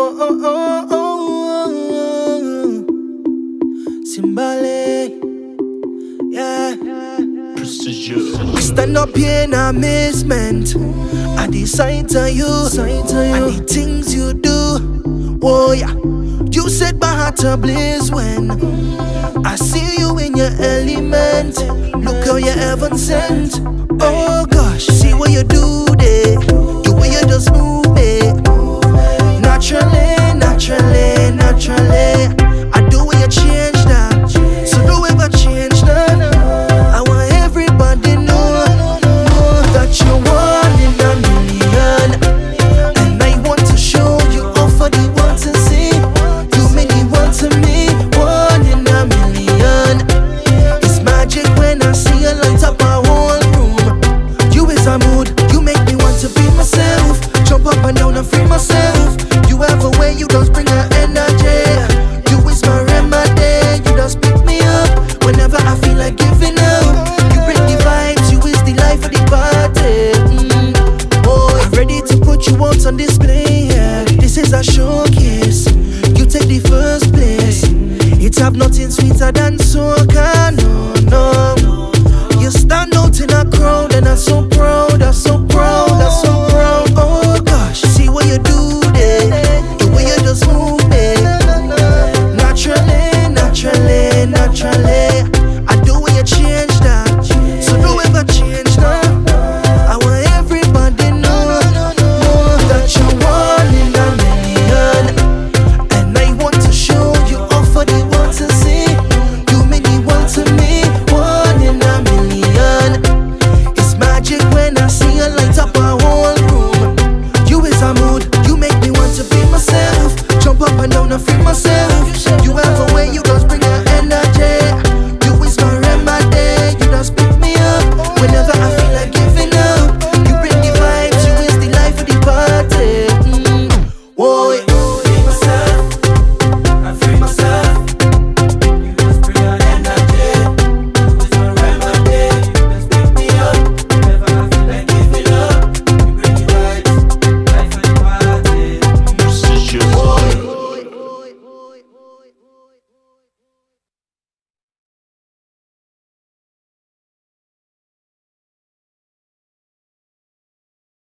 Simbaarley, yeah. Prestigious. Stand up here in amazement at the sight of you and the things you do. Oh yeah, you set my heart ablaze when I see you in your element. Look how you heaven sent. Oh gosh, see what you do there. The way you just move me. Naturally, naturally, naturally. I do what you change that, so don't ever change that. I want everybody know that you're one in a million, and I want to show you all for the one to see. You make me want to me, one in a million. It's magic when I see you light up my whole room. You is a mood, you make me want to be myself. Jump up and down and free myself. You have a way, you just bring an energy. You is my remedy, you just pick me up whenever I feel like giving up. You bring the vibes, you is the life of the party. Oh, I'm ready to put you out on display, yeah. This is a showcase, you take the first place. It have nothing sweeter than soca, no, no. You stand out in a crowd and I'm so